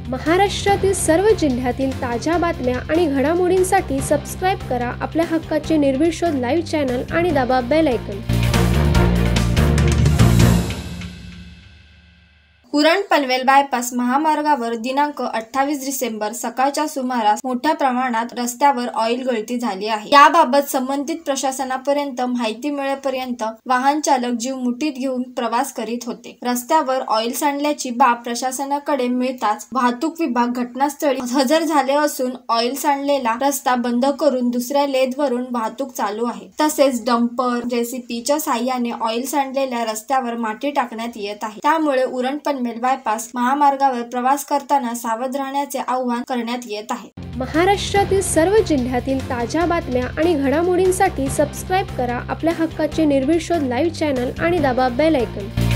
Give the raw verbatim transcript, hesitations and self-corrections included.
महाराष्ट्रातील सर्व जिल्ह्यातील ताज्या बातम्या आणि घडामोडींसाठी सबस्क्राईब करा आपल्या हक्काचे निर्भीड शोध लाईव्ह चॅनल आणि दाबा bell icon. Uran Panvel bypass महामार्गावर दिनांक अठ्ठावीस डिसेंबर सकाळच्या सुमारास मोठ्या प्रमाणात रस्त्यावर ऑइल गळती झाली आहे। याबाबत संबंधित प्रशासनापर्यंत माहिती मिळेपर्यंत वाहन चालक जीव मुठीत घेऊन प्रवास करीत होते। रस्त्यावर ऑइल सांडल्याची बाब प्रशासनाकडे मिळताच वाहतूक विभाग घटनास्थळी हजर झाले असून ऑइल सांडलेला रस्ता बंद करून दुसऱ्या लेनवरून वाहतूक चालू आहे। तसेच डंपर जेसीपीच्या साहाय्याने ऑइल सांडलेल्या रस्त्यावर माती टाकण्यात येत आहे। त्यामुळे उरण पनवेल बायपास महामार्गावर प्रवास करताना सावध राहण्याचे आवाहन करण्यात येत आहे। महाराष्ट्रातील सर्व जिल्ह्यातील ताज्या बातम्या आणि घडामोडींसाठी सबस्क्राईब करा आपल्या हक्काचे निर्भीड शोध लाईव्ह चॅनल आणि दाबा बेल आयकॉन।